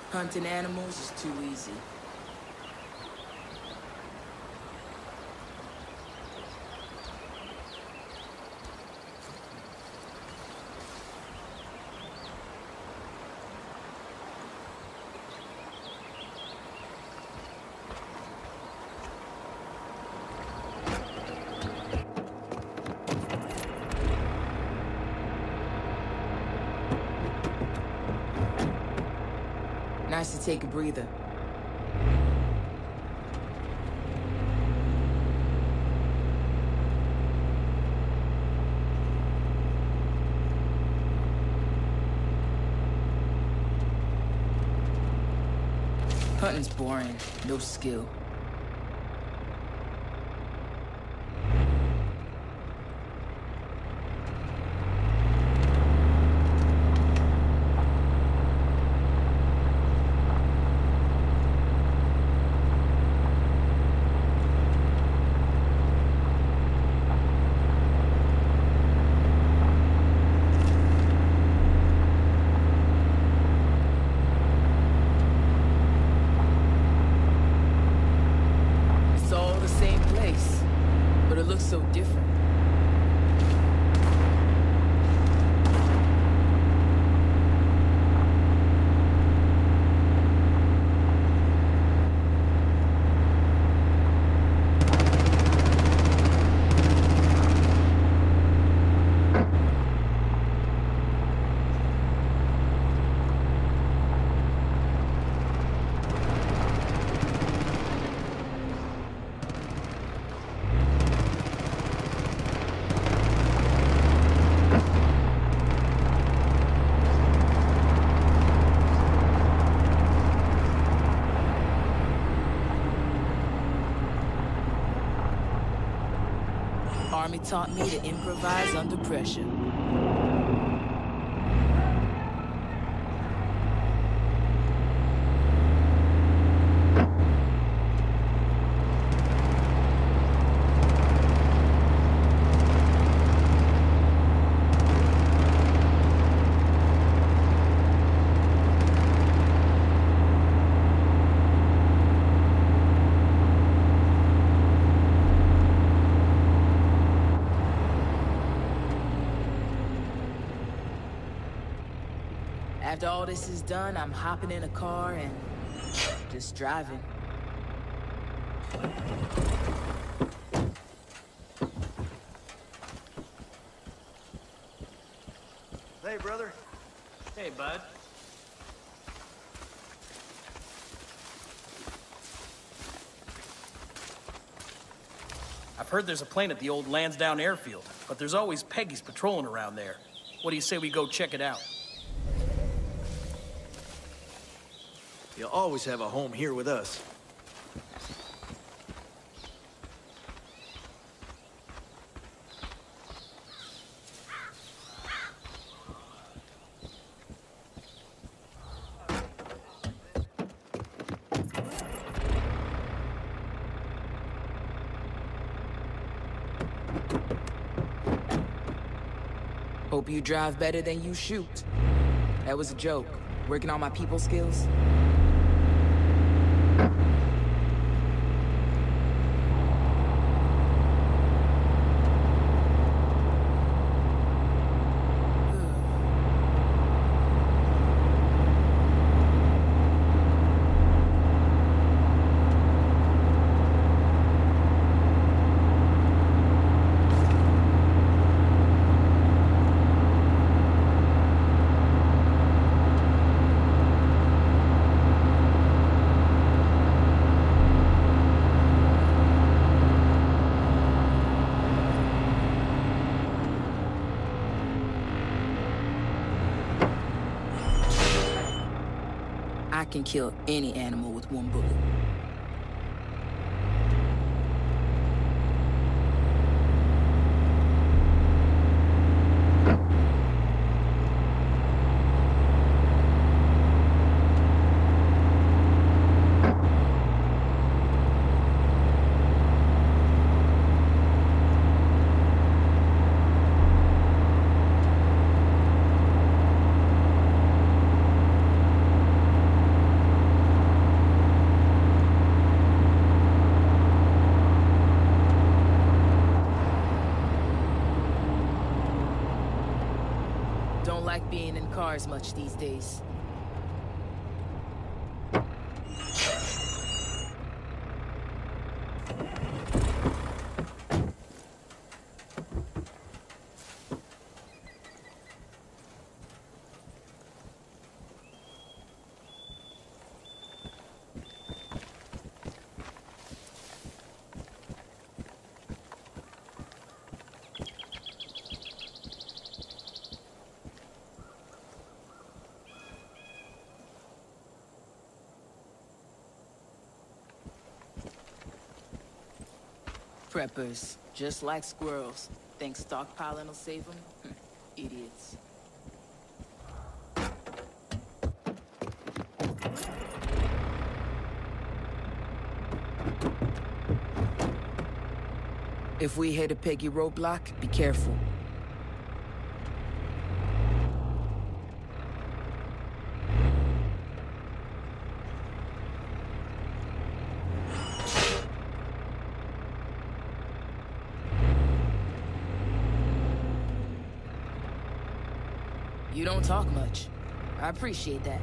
Hunting animals is too easy. Nice to take a breather. Hunting's boring, no skill. So different. Army taught me to improvise under pressure. After all this is done, I'm hopping in a car and just driving. Hey, brother. Hey, bud. I've heard there's a plane at the old Lansdowne airfield, but there's always Peggies patrolling around there. What do you say we go check it out? You'll always have a home here with us. Hope you drive better than you shoot. That was a joke. Working on my people skills. I can kill any animal with one bullet. don't like being in cars much these days. Preppers, just like squirrels. Think stockpiling will save them? Idiots. If we hit a Peggy roadblock, be careful. You don't talk much. I appreciate that.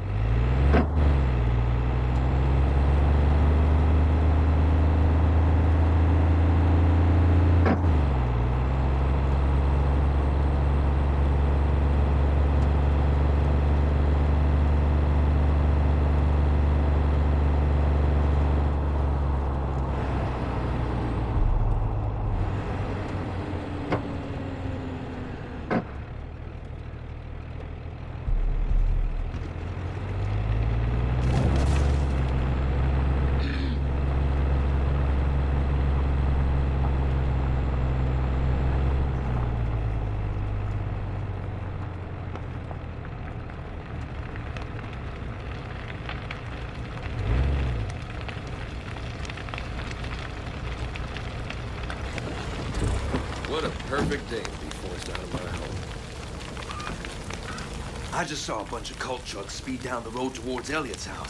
What a perfect day to be forced out of my home. I just saw a bunch of cult trucks speed down the road towards Elliot's house.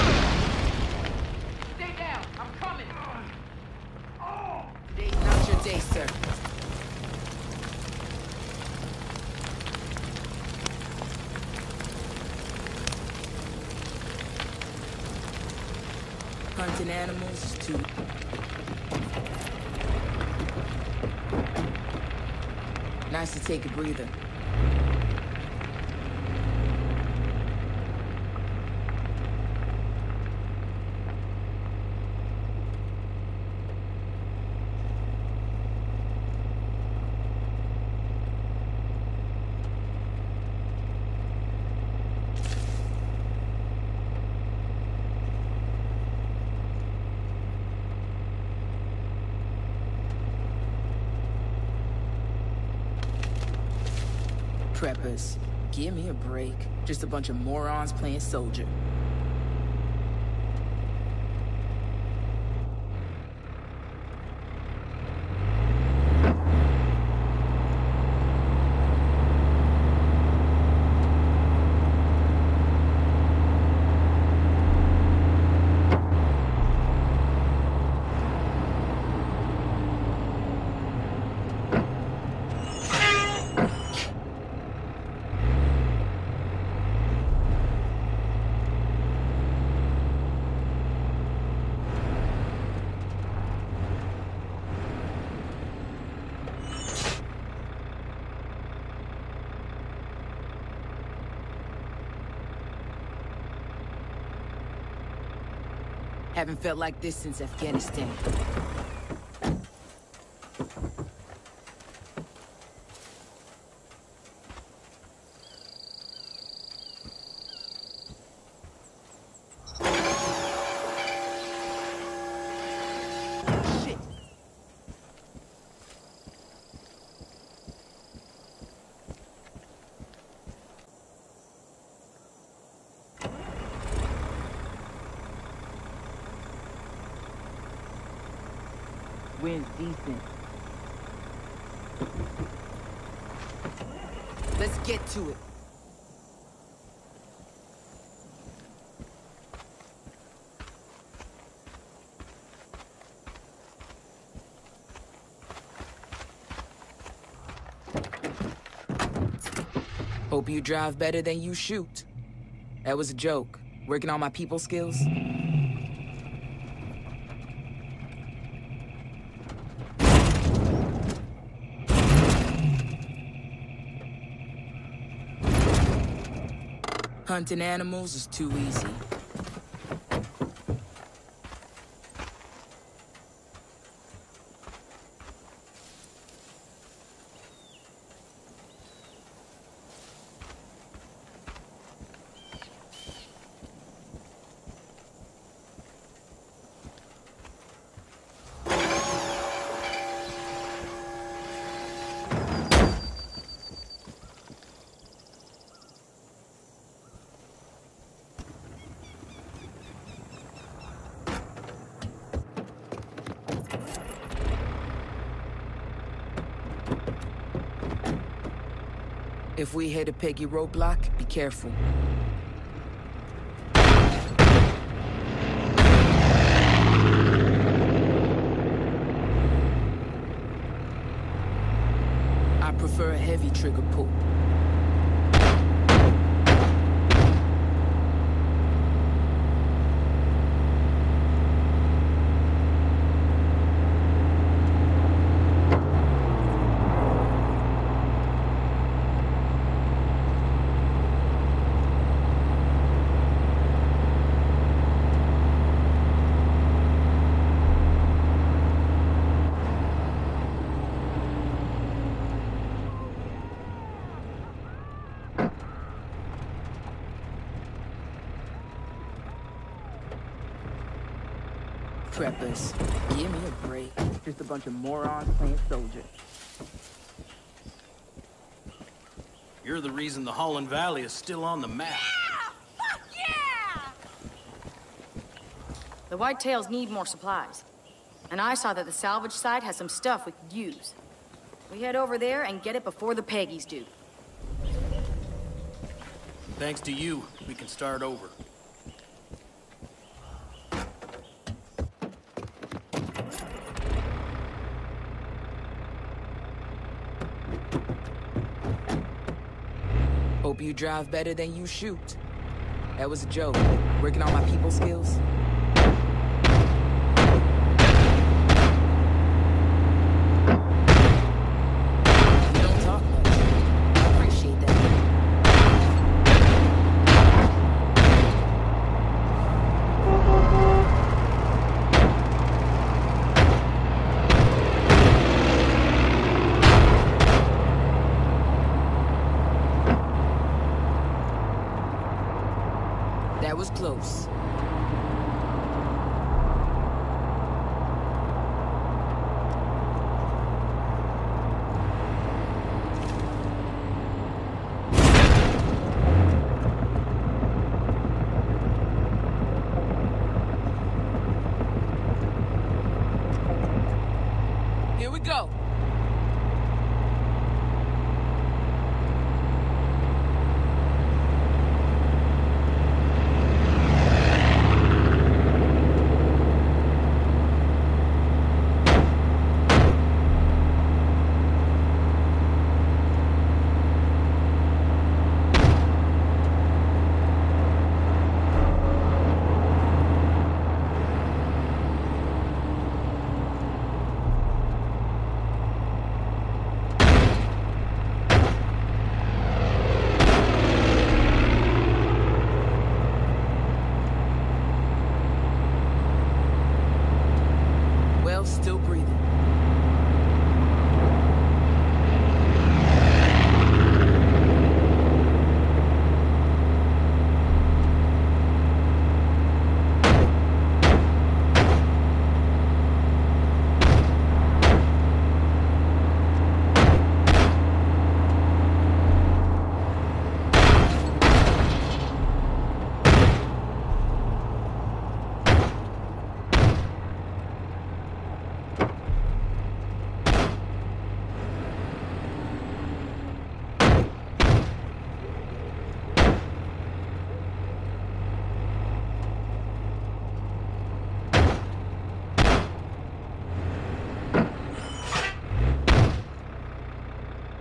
Stay down! I'm coming! Today's not your day, sir. Hunting animals, too. Nice to take a breather. Preppers, give me a break. Just a bunch of morons playing soldier. Haven't felt like this since Afghanistan. Shit. Wind's decent. Let's get to it. Hope you drive better than you shoot. That was a joke. Working on my people skills. Hunting animals is too easy. If we hit a Peggy roadblock, be careful. I prefer a heavy trigger pull. Preppers, give me a break. Just a bunch of morons playing soldier. You're the reason the Holland Valley is still on the map. Yeah! Fuck yeah! The Whitetails need more supplies. And I saw that the salvage site has some stuff we could use. We head over there and get it before the Peggies do. Thanks to you, we can start over. Hope you drive better than you shoot. That was a joke. Working on my people skills. You don't talk much. I appreciate that. That was close. Here we go.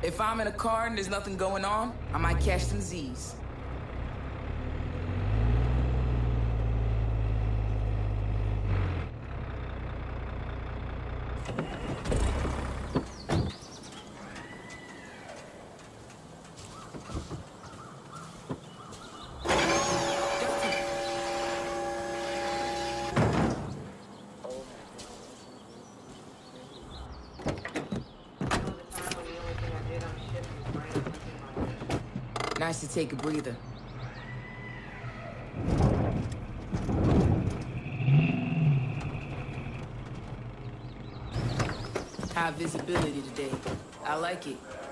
If I'm in a car and there's nothing going on, I might catch some Z's. Nice to take a breather. High visibility today. I like it.